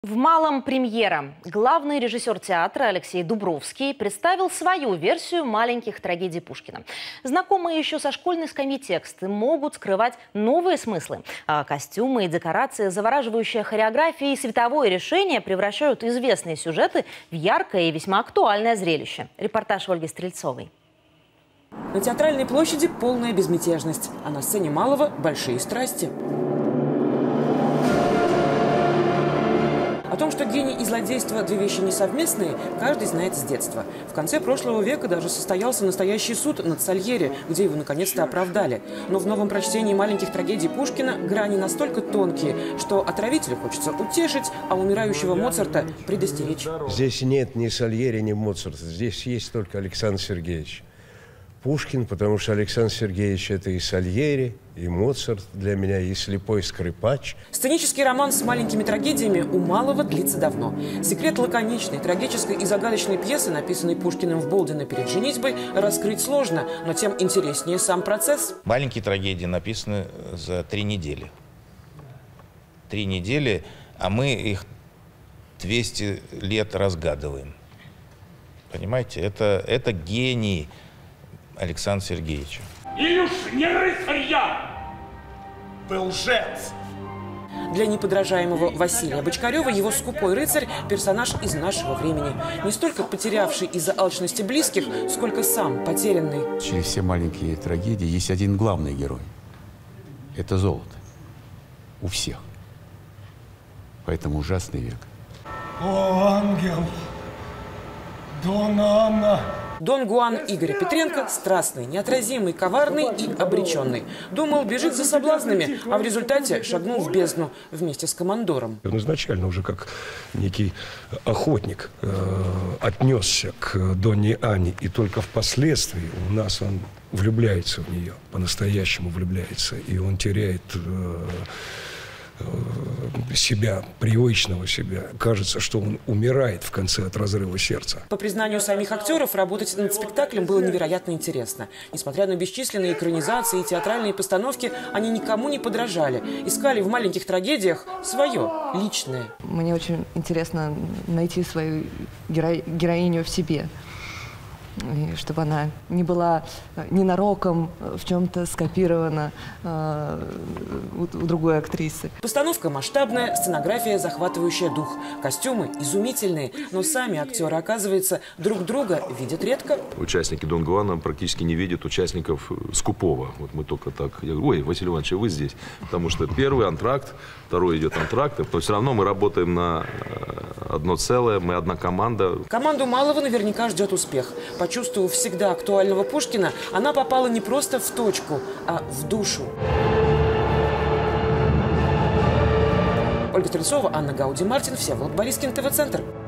В «Малом» премьера. Главный режиссер театра Алексей Дубровский представил свою версию маленьких трагедий Пушкина. Знакомые еще со школьной скамьи тексты могут скрывать новые смыслы. А костюмы и декорации, завораживающая хореография и световое решение превращают известные сюжеты в яркое и весьма актуальное зрелище. Репортаж Ольги Стрельцовой. На Театральной площади полная безмятежность, а на сцене Малого большие страсти. О том, что гений и злодейство – две вещи несовместные, каждый знает с детства. В конце прошлого века даже состоялся настоящий суд над Сальери, где его наконец-то оправдали. Но в новом прочтении маленьких трагедий Пушкина грани настолько тонкие, что отравителя хочется утешить, а умирающего Моцарта предостеречь. Здесь нет ни Сальери, ни Моцарта. Здесь есть только Александр Сергеевич Пушкин, потому что Александр Сергеевич – это и Сальери, и Моцарт для меня, и слепой скрипач. Сценический роман с маленькими трагедиями у Малого длится давно. Секрет лаконичной, трагической и загадочной пьесы, написанной Пушкиным в Болдино перед женитьбой, раскрыть сложно, но тем интереснее сам процесс. Маленькие трагедии написаны за 3 недели. 3 недели, а мы их 200 лет разгадываем. Понимаете, это гений Александра Сергеевича. Или уж не рыцарь я, был лжец. Для неподражаемого Василия Бочкарева его скупой рыцарь – персонаж из нашего времени. Не столько потерявший из-за алчности близких, сколько сам потерянный. Через все маленькие трагедии есть один главный герой. Это золото. У всех. Поэтому ужасный век. О, ангел! Дона Анна! Дон Гуан Игоря Петренко – страстный, неотразимый, коварный и обреченный. Думал, бежит за соблазнами, а в результате шагнул в бездну вместе с командором. Он изначально уже как некий охотник отнесся к Донне Анне, и только впоследствии у нас он влюбляется в нее, по-настоящему влюбляется, и он теряет себя, привычного себя. Кажется, что он умирает в конце от разрыва сердца. По признанию самих актеров, работать над спектаклем было невероятно интересно. Несмотря на бесчисленные экранизации и театральные постановки, они никому не подражали. Искали в маленьких трагедиях свое, личное. Мне очень интересно найти свою героиню в себе. И чтобы она не была ненароком в чем-то скопирована у другой актрисы. Постановка масштабная, сценография захватывающая дух. Костюмы изумительные, но сами актеры, оказывается, друг друга видят редко. Участники Дон Гуана практически не видят участников скупого. Вот мы только так... Я говорю, ой, Василий Иванович, вы здесь. Потому что первый антракт, второй идет антракт. Но все равно мы работаем на одно целое, мы одна команда. Команду Малого наверняка ждет успех. Почувствовав всегда актуального Пушкина, она попала не просто в точку, а в душу. Ольга Стрельцова, Анна Гауди-Мартин, Всеволод Борискин, ТВ-центр.